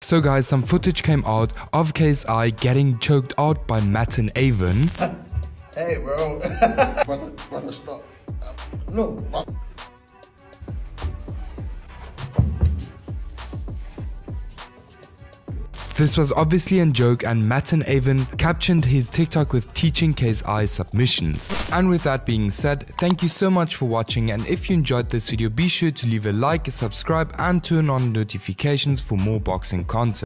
So guys, some footage came out of KSI getting choked out by Matan. Hey bro. Brother, stop. No. This was obviously a joke, and Matan captioned his TikTok with teaching KSI submissions. And with that being said, thank you so much for watching, and if you enjoyed this video, be sure to leave a like, subscribe and turn on notifications for more boxing content.